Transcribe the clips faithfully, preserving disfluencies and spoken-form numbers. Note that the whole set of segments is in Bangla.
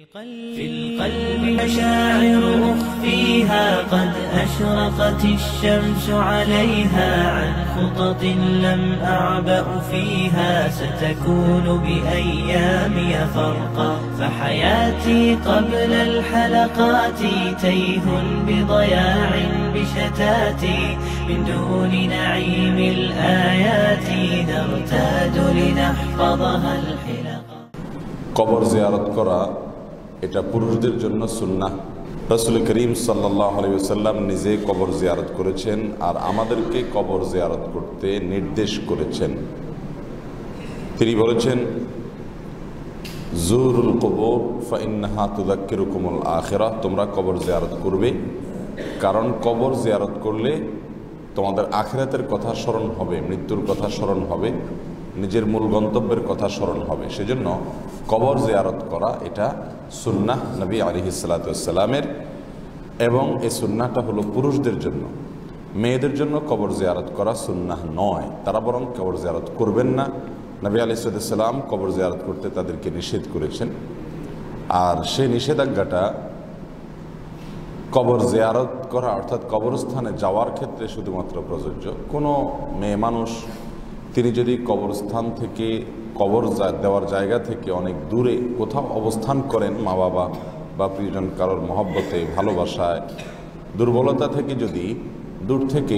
في القلب مشاعر أخفيها قد أشرقت الشمس عليها عن خطط لم أعبأ فيها ستكون بأيامي فرقا فحياتي قبل الحلقات تيه بضياع بشتاتي من دون نعيم الآيات نرتاد لنحفظها الحلقا কবর জিয়ারত করা এটা পুরুষদের জন্য সুন্নাহ। রাসূল করিম সাল্লাল্লাহু আলাইহি ওয়াসাল্লাম নিজে কবর জিয়ারত করেছেন আর আমাদেরকে কবর জিয়ারত করতে নির্দেশ করেছেন। তিনি বলেছেন, জুরুল কবর ফাইন্নাহা তুযাক্কিরুকুমুল আখিরাহ, তোমরা কবর জিয়ারত করবে কারণ কবর জিয়ারত করলে তোমাদের আখিরাতের কথা স্মরণ হবে, মৃত্যুর কথা স্মরণ হবে, নিজের মূল গন্তব্যের কথা স্মরণ হবে। সেজন্য কবর জিয়ারত করা এটা সুন্নাহ নবী আলাইহিস সালাতু ওয়াস সালামের, এবং এই সুন্নাহটা হলো পুরুষদের জন্য। মেয়েদের জন্য কবর জিয়ারত করা সুন্নাহ নয়, তারা বরং কবর জিয়ারত করবেন না। নবী আলাইহিস সালাতু ওয়াস সালাম কবর জিয়ারত করতে তাদেরকে নিষেধ করেছেন। আর সেই নিষেধাজ্ঞাটা কবর জিয়ারত করা অর্থাৎ কবরস্থানে যাওয়ার ক্ষেত্রে শুধুমাত্র প্রযোজ্য। কোনো মেয়ে মানুষ তিনি যদি কবরস্থান থেকে কবর দেওয়ার জায়গা থেকে অনেক দূরে কোথাও অবস্থান করেন, মা বাবা বা প্রিয়জন কারোর মহব্বতে ভালোবাসায় দুর্বলতা থেকে যদি দূর থেকে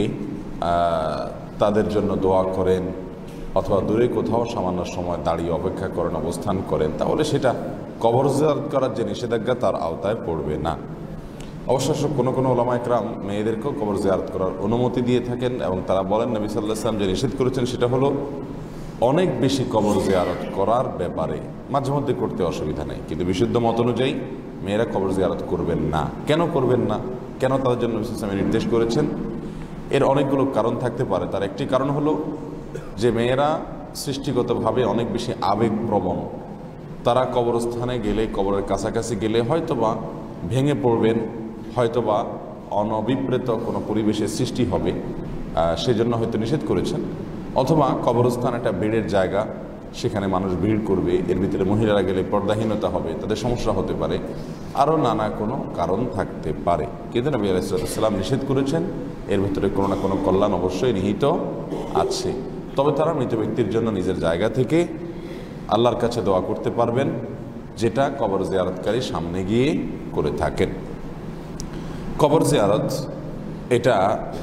তাদের জন্য দোয়া করেন অথবা দূরে কোথাও সামান্য সময় দাঁড়িয়ে অপেক্ষা করেন, অবস্থান করেন, তাহলে সেটা কবর জিয়ারত করার যে নিষেধাজ্ঞা তার আওতায় পড়বে না। অবশ্য কোনো কোনো ওলামা ইকরাম মেয়েদেরকেও কবর জিয়ারত করার অনুমতি দিয়ে থাকেন এবং তারা বলেন নবী সাল্লাল্লাহু আলাইহি ওয়াসাল্লাম যে নিষেধ করেছেন সেটা হলো অনেক বেশি কবর জিয়ারত করার ব্যাপারে মাঝে মধ্যে করতে অসুবিধা নেই, কিন্তু বিশুদ্ধ মত অনুযায়ী মেয়েরা কবর জিয়ারত করবেন না। কেন করবেন না, কেন তাদের জন্য নবী সাল্লাল্লাহু আলাইহি ওয়াসাল্লাম নির্দেশ করেছেন? এর অনেকগুলো কারণ থাকতে পারে। তার একটি কারণ হলো যে মেয়েরা সৃষ্টিগতভাবে অনেক বেশি আবেগপ্রবণ। তারা কবরস্থানে গেলে, কবরের কাছাকাছি গেলে হয়তোবা ভেঙে পড়বেন, হয়তোবা অনভিপ্রেত কোনো পরিবেশের সৃষ্টি হবে, সেজন্য হয়তো নিষেধ করেছেন। অথবা কবরস্থান একটা ভিড়ের জায়গা, সেখানে মানুষ ভিড় করবে, এর ভিতরে মহিলারা গেলে পর্দাহীনতা হবে, তাদের সমস্যা হতে পারে, আরও নানা কোনো কারণ থাকতে পারে। কিন্তু নবী আলাইহিস সালাম নিষেধ করেছেন, এর ভিতরে কোনো না কোনো কল্যাণ অবশ্যই নিহিত আছে। তবে তারা মৃত ব্যক্তির জন্য নিজের জায়গা থেকে আল্লাহর কাছে দোয়া করতে পারবেন, যেটা কবর জিয়ারতকারী সামনে গিয়ে করে থাকেন। কবর জিয়ারত এটা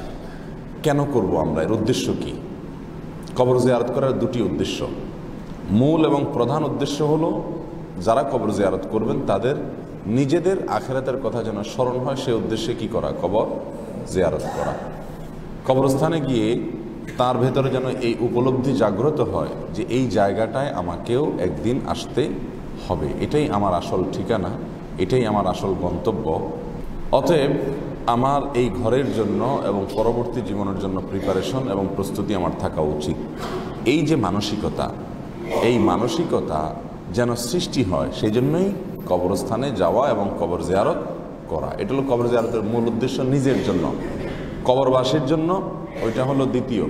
কেন করব আমরা, এর উদ্দেশ্য কি? কবর জিয়ারত করার দুটি উদ্দেশ্য। মূল এবং প্রধান উদ্দেশ্য হলো যারা কবর জিয়ারত করবেন তাদের নিজেদের আখিরাতের কথা যেন স্মরণ হয়, সে উদ্দেশ্যে কি করা? কবর জিয়ারত করা। কবরস্থানে গিয়ে তার ভেতরে যেন এই উপলব্ধি জাগ্রত হয় যে এই জায়গাটায় আমাকেও একদিন আসতে হবে, এটাই আমার আসল ঠিকানা, এটাই আমার আসল গন্তব্য। অতএব আমার এই ঘরের জন্য এবং পরবর্তী জীবনের জন্য প্রিপারেশন এবং প্রস্তুতি আমার থাকা উচিত। এই যে মানসিকতা, এই মানসিকতা যেন সৃষ্টি হয়, সেই জন্যই কবরস্থানে যাওয়া এবং কবর জিয়ারত করা। এটা হলো কবর জিয়ারতের মূল উদ্দেশ্য নিজের জন্য। কবরবাসীর জন্য ওইটা হলো দ্বিতীয়।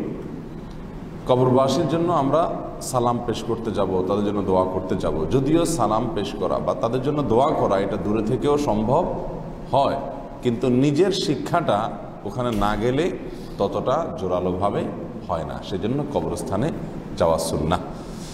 কবরবাসীর জন্য আমরা সালাম পেশ করতে যাব, তাদের জন্য দোয়া করতে যাব। যদিও সালাম পেশ করা বা তাদের জন্য দোয়া করা এটা দূরে থেকেও সম্ভব হয়, কিন্তু নিজের শিক্ষাটা ওখানে না গেলে ততটা জোরালোভাবে হয় না। সেজন্য কবরস্থানে যাওয়া সুন্নাহ।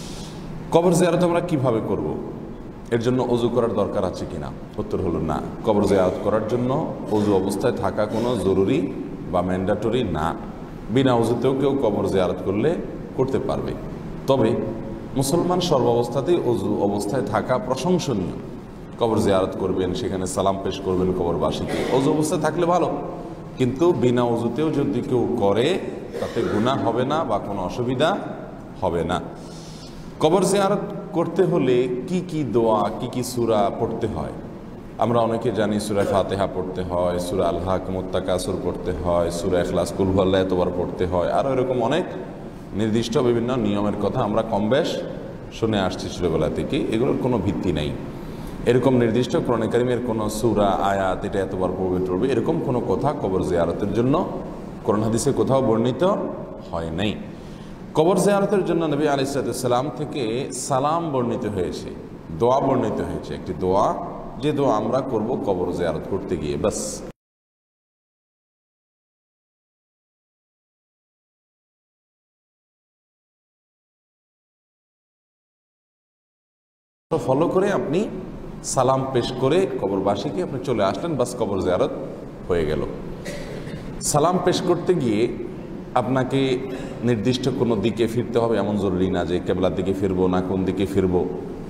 কবর জিয়ারত আমরা কিভাবে করব? এর জন্য ওযু করার দরকার আছে কিনা? উত্তর হলো না। কবর জিয়ারত করার জন্য ওযু অবস্থায় থাকা কোনো জরুরি বা ম্যান্ডেটরি না। বিনা ওযুতেও কেউ কবর জিয়ারত করলে করতে পারবে। তবে মুসলমান সর্বাবস্থাতেই ওযু অবস্থায় থাকা প্রশংসনীয়। কবর জিয়ারত করবেন, সেখানে সালাম পেশ করবেন কবরবাসীকে, ওযু অবস্থায় থাকলে ভালো, কিন্তু বিনা ওযুতেও যদি কেউ করে তাতে গুনাহ হবে না বা কোনো অসুবিধা হবে না। কবর জিয়ারত করতে হলে কি কি দোয়া, কি কি সূরা পড়তে হয়? আমরা অনেকে জানি সূরা ফাতিহা পড়তে হয়, সূরা আল হাকুমুত তাকাসুর পড়তে হয়, সূরা ইখলাস, কুল হুয়াল্লাহু এতবার পড়তে হয়, আরও এরকম অনেক নির্দিষ্ট বিভিন্ন নিয়মের কথা আমরা কম বেশ শুনে আসছি ছোটবেলা থেকে। এগুলোর কোনো ভিত্তি নেই। এরকম নির্দিষ্ট কোরআনে কারিমের কোনো সূরা, আয়াত এটা এতবার পড়বে টড়বে এরকম কোনো কথা কবর জিয়ারতের জন্য কোরআন হাদিসে কোথাও বর্ণিত হয় নাই। কবর জিয়ারতের জন্য নবী আলাইহিস সালাম থেকে সালাম বর্ণিত হয়েছে, দোয়া বর্ণিত হয়েছে। একটি দোয়া যে দোয়া আমরা করব কবর জিয়ারত করতে গিয়ে। বাস ফলো করে আপনি সালাম পেশ করে কবরবাসীকে আপনি চলে আসলেন, বাস কবর জিয়ারত হয়ে গেল। সালাম পেশ করতে গিয়ে আপনাকে নির্দিষ্ট কোনো দিকে ফিরতে হবে এমন জরুরি না, যে কেবলার দিকে ফিরবো না কোন দিকে ফিরবো,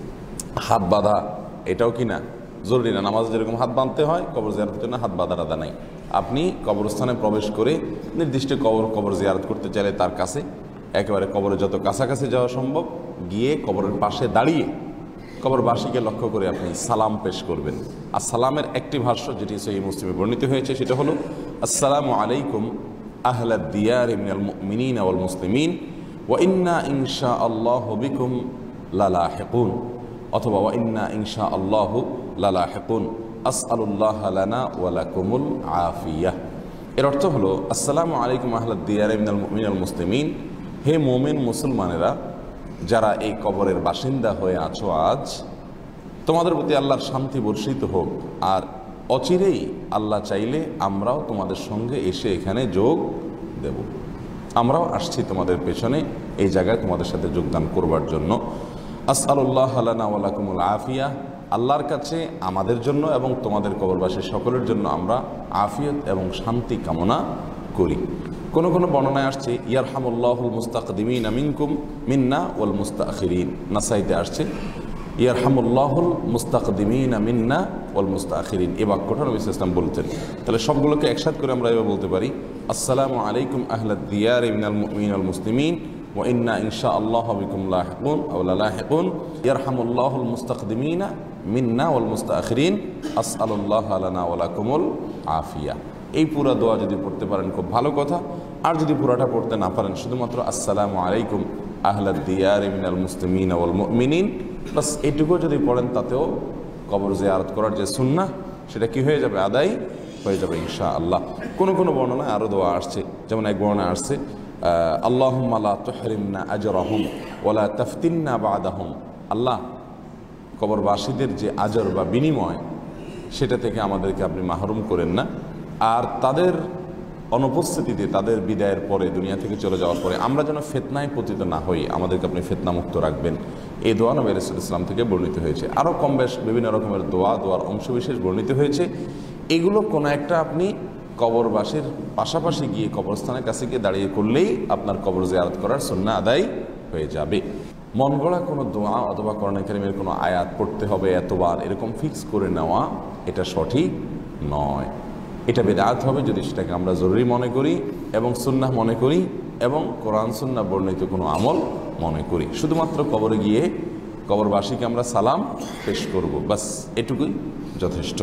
হাত বাঁধা এটাও কি না জরুরি না। নামাজ যেরকম হাত বাঁধতে হয় কবর জিয়ারতের জন্য হাত বাঁধার আদা নাই। আপনি কবরস্থানে প্রবেশ করে নির্দিষ্ট কবর কবর জিয়ারত করতে চাইলে তার কাছে একেবারে কবরের যত কাছাকাছি যাওয়া সম্ভব গিয়ে কবরের পাশে দাঁড়িয়ে কবরবাসীকে লক্ষ্য করে আপনি সালাম পেশ করবেন। আর সালামের একটি ভাষ্য যেটি সহিহ মুসলিমে বর্ণিত হয়েছে সেটা হলো আসসালামু আলাইকুম আহলাদ দিয়ার মিনাল মুমিনিনা ওয়াল মুসলিমিন ওয়া ইন্না ইনশাআল্লাহু বিকুম লালাহিকুন, অথবা ওয়া ইন্না ইনশাআল্লাহু লালাহিকুন আসআলুল্লাহ লানা ওয়া লাকুমুল আফিয়াহ। এর অর্থ হলো আসসালামু আলাইকুম আহলাদ দিয়ার মিনাল মুমিনিনা ওয়াল মুসলিমিন, হে মুমিন মুসলমানেরা যারা এই কবরের বাসিন্দা হয়ে আছো আজ, তোমাদের প্রতি আল্লাহর শান্তি বর্ষিত হোক। আর অচিরেই আল্লাহ চাইলে আমরাও তোমাদের সঙ্গে এসে এখানে যোগ দেব, আমরাও আসছি তোমাদের পেছনে এই জায়গায় তোমাদের সাথে যোগদান করবার জন্য। আসআলুল্লাহ লানা ওয়া লাকুমুল আফিয়া, আল্লাহর কাছে আমাদের জন্য এবং তোমাদের কবরবাসী সকলের জন্য আমরা আফিয়ত এবং শান্তি কামনা করি। কোনো কোনো বর্ণনায় আসছে ইয়ারহামুল্লাহুল মুস্তাকদিমিনা মিনকুম মিন্না ওয়াল মুস্তাখিরিন, নাসাইতে আসছে ইয়ারহামুল্লাহুল মুস্তাকদিমিনা মিন্না ওয়াল মুস্তাখিরিন। এই বাক্যটা নবী সাল্লাল্লাহু আলাইহি ওয়াসাল্লাম বলতেন। তাহলে সবগুলোকে একসাথে করে আমরা এভাবে বলতে পারি আসসালামু আলাইকুম আহলাদ দিয়ার মিনাল মুমিনিনা ওয়াল মুসলিমিন ওয়া ইন্না ইনশাআল্লাহু বিকুম লাহিকুন আও লালাহিকুন ইয়ারহামুল্লাহুল মুস্তাকদিমিনা মিন্না ওয়াল মুস্তাখিরিন আসআলুল্লাহ লানা ওয়া লাকুমুল আফিয়া। এই পুরো দোয়া যদি পড়তে পারেন খুব ভালো কথা, আর যদি পুরাটা পড়তে না পারেন শুধুমাত্র আসসালামু আলাইকুম আহলাদ দিয়ার মিনাল মুসলিমিন ওয়াল মুমিনিন, বাস এইটুকু যদি পড়েন তাতেও কবর জিয়ারত করার যে সুন্নাহ সেটা কি হয়ে যাবে, আদায় হয়ে যাবে ইনশাআল্লাহ। কোনো কোনো বর্ণনায় আরও দোয়া আসছে, যেমন এক বর্ণনায় আসছে আল্লাহুম্মা লা তুহরিমনা আজরাহুম ওয়া লা তাফতিননা বা'দাহুম, আল্লাহ কবরবাসীদের যে আজর বা বিনিময় সেটা থেকে আমাদেরকে আপনি মাহরুম করেন না, আর তাদের অনুপস্থিতিতে তাদের বিদায়ের পরে দুনিয়া থেকে চলে যাওয়ার পরে আমরা যেন ফিতনায় পতিত না হই, আমাদেরকে আপনি ফিতনা মুক্ত রাখবেন। এই দোয়া নবী রাসূলুল্লাহ সাল্লাল্লাহু আলাইহি ওয়াসাল্লাম থেকে বর্ণিত হয়েছে। আরও কম বেশ বিভিন্ন রকমের দোয়া দোয়ার অংশবিশেষ বর্ণিত হয়েছে। এগুলো কোনো একটা আপনি কবরবাসীর পাশাপাশি গিয়ে কবরস্থানের কাছে গিয়ে দাঁড়িয়ে করলেই আপনার কবর জিয়ারত করার সুন্নাহ আদায় হয়ে যাবে। মন গড়া কোনো দোয়া অথবা কোরআন কারীমের কোনো আয়াত পড়তে হবে এতবার এরকম ফিক্স করে নেওয়া এটা সঠিক নয়, এটা বিদআত হবে যদি সেটাকে আমরা জরুরি মনে করি এবং সুন্নাহ মনে করি এবং কোরআন সুন্নাহ বর্ণিত কোনো আমল মনে করি। শুধুমাত্র কবরে গিয়ে কবরবাসীকে আমরা সালাম পেশ করব, বাস এটুকুই যথেষ্ট।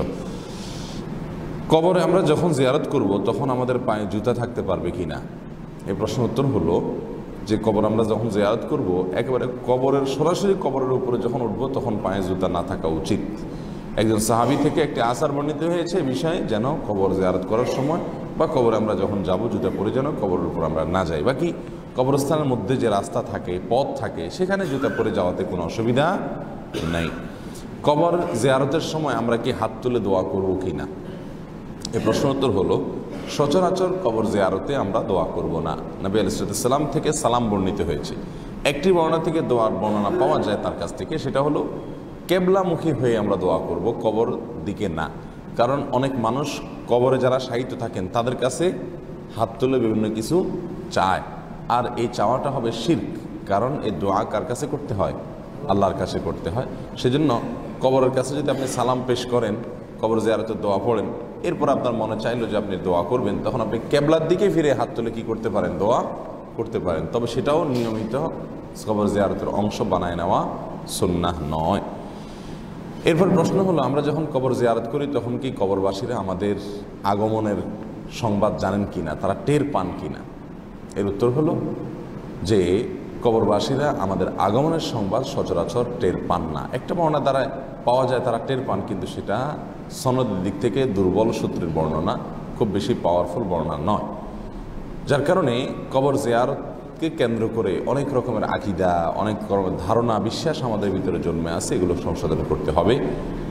কবরে আমরা যখন জিয়ারত করব তখন আমাদের পায়ে জুতা থাকতে পারবে কি না, এই প্রশ্ন উত্তর হলো যে কবর আমরা যখন জিয়ারত করব একেবারে কবরের সরাসরি কবরের উপরে যখন উঠব তখন পায়ে জুতা না থাকা উচিত। একজন সাহাবী থেকে একটি আসার বর্ণিত হয়েছে বিষয়ে যেন কবর জিয়ারত করার সময় বা কবরে আমরা যখন যাব জুতা পরে যেন কবরের উপর আমরা না যাই। বাকি কবরস্থানের মধ্যে যে রাস্তা থাকে পথ থাকে সেখানে জুতা পরে যাওয়াতে কোনো অসুবিধা নাই। কবর জিয়ারতের সময় আমরা কি হাত তুলে দোয়া করব কি না, এই প্রশ্ন উত্তর হলো সচরাচর কবর জিয়ারতে আমরা দোয়া করব না। নবী আলাইহিস সালাম থেকে সালাম বর্ণিত হয়েছে, একটি বর্ণনা থেকে দোয়ার বর্ণনা পাওয়া যায় তার কাছ থেকে, সেটা হলো কেবলামুখী হয়ে আমরা দোয়া করব, কবর দিকে না। কারণ অনেক মানুষ কবরে যারা শায়িত থাকেন তাদের কাছে হাত তুলে বিভিন্ন কিছু চায়, আর এই চাওয়াটা হবে শিরক। কারণ এই দোয়া কার কাছে করতে হয়, আল্লাহর কাছে করতে হয়। সেজন্য কবরের কাছে যদি আপনি সালাম পেশ করেন, কবর জিয়ারতের দোয়া পড়েন, এরপর আপনার মনে চাইলো যে আপনি দোয়া করবেন, তখন আপনি কেবলার দিকে ফিরে হাত তুলে কি করতে পারেন, দোয়া করতে পারেন। তবে সেটাও নিয়মিত কবর জিয়ারতের অংশ বানায় নেওয়া সুন্নাহ নয়। এরপর প্রশ্ন হলো আমরা যখন কবর জিয়ারত করি তখন কি কবরবাসীরা আমাদের আগমনের সংবাদ জানেন কিনা, তারা টের পান কিনা? এর উত্তর হলো যে কবরবাসীরা আমাদের আগমনের সংবাদ সচরাচর টের পান না। একটা বর্ণনা দ্বারা পাওয়া যায় তারা টের পান, কিন্তু সেটা সনদের দিক থেকে দুর্বল সূত্রের বর্ণনা, খুব বেশি পাওয়ারফুল বর্ণনা নয়। যার কারণে কবর জিয়ারতকে কেন্দ্র করে অনেক রকমের আকীদা, অনেক রকমের ধারণা বিশ্বাস আমাদের ভিতরে জন্মে আছে, এগুলো সংশোধন করতে হবে।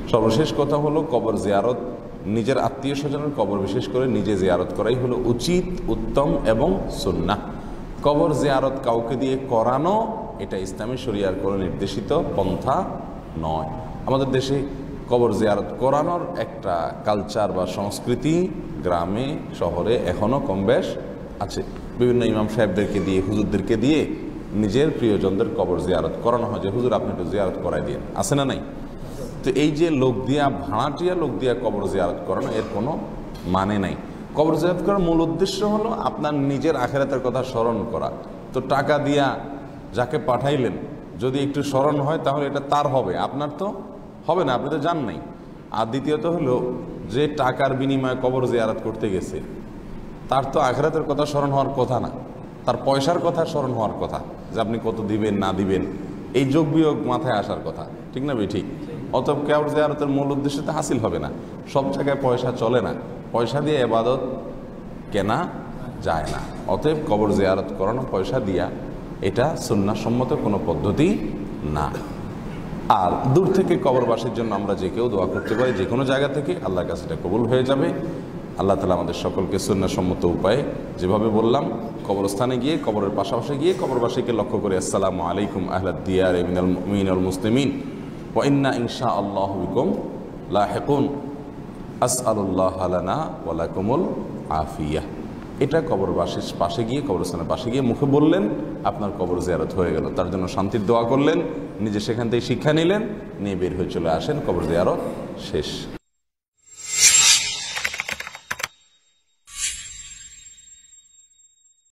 সর্বশেষ কথা হলো কবর জিয়ারত, নিজের আত্মীয় স্বজনের কবর বিশেষ করে নিজে জিয়ারত করাই হলো উচিত, উত্তম এবং সুন্নাহ। কবর জিয়ারত কাউকে দিয়ে করানো এটা ইসলামী শরিয়ার কোনো নির্দেশিত পন্থা নয়। আমাদের দেশে কবর জিয়ারত করানোর একটা কালচার বা সংস্কৃতি গ্রামে শহরে এখনও কম বেশ আছে। বিভিন্ন ইমাম সাহেবদেরকে দিয়ে, হুজুরদেরকে দিয়ে নিজের প্রিয়জনদের কবর জিয়ারত করানো হয় যে হুজুর আপনি একটু জিয়ারত করাই দিন, আছে না নাই? তো এই যে লোক দিয়া, ভাড়াটিয়া লোক দিয়া কবর জিয়ারত করানো এর কোনো মানে নাই। কবর জিয়ারত করার মূল উদ্দেশ্য হলো আপনার নিজের আখিরাতের কথা স্মরণ করা। তো টাকা দিয়া যাকে পাঠাইলেন যদি একটু স্মরণ হয় তাহলে এটা তার হবে, আপনার তো হবে না, আপনি তো জান নাই। আর দ্বিতীয়ত হলো যে টাকার বিনিময়ে কবর জিয়ারত করতে গেছে তার তো আখিরাতের কথা স্মরণ হওয়ার কথা না, তার পয়সার কথা স্মরণ হওয়ার কথা, যে আপনি কত দিবেন না দিবেন, এই যোগ বিয়োগ মাথায় আসার কথা, ঠিক না? ঠিক। অতএব কবর জিয়ারতের মূল উদ্দেশ্য তো হাসিল হবে না। সব জায়গায় পয়সা চলে না, পয়সা দিয়ে ইবাদত কেনা যায় না। অতএব কবর জিয়ারত করানো পয়সা দিয়া এটা সুন্নাহসম্মত কোনো পদ্ধতি না। আর দূর থেকে কবরবাসীর জন্য আমরা যে কেউ দোয়া করতে পারি, যে কোনো জায়গা থেকে, আল্লাহর কাছে এটা কবুল হয়ে যাবে। আল্লাহ তাআলা আমাদের সকলকে সুন্নাহসম্মত উপায়ে যেভাবে বললাম কবরস্থানে গিয়ে, কবরের পাশাপাশি গিয়ে কবরবাসীকে লক্ষ্য করে আসসালামু আলাইকুম আহলাদ দিয়ার মিনাল মুমিনিন ওয়াল মুসলিমিন ওয়া ইন্না ইনশাআল্লাহু বিকুম লাহিকুন আসআলুল্লাহ লানা ওয়া লাকুমুল আফিয়াহ। এটা কবরবাসীর পাশে গিয়ে, কবরস্থানের পাশে গিয়ে মুখে বললেন, আপনার কবর জিয়ারত হয়ে গেল। তার জন্য শান্তির দোয়া করলেন, নিজে সেখান থেকে শিক্ষা নিলেন, নিয়ে বের হয়ে চলে আসেন, কবর জিয়ারত শেষ।